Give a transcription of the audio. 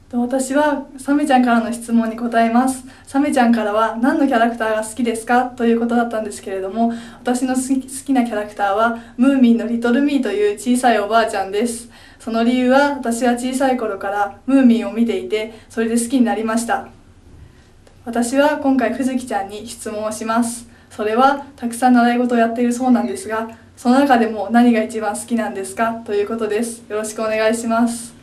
私はサメちゃんからの質問に答えます。サメちゃんからは何のキャラクターが好きですかということだったんですけれども、私の好きなキャラクターはムーミンのリトルミーという小さいおばあちゃんです。その理由は、私は小さい頃からムーミンを見ていて、それで好きになりました。私は今回藤木ちゃんに質問をします。それはたくさん習い事をやっているそうなんですが、その中でも何が一番好きなんですかということです。よろしくお願いします。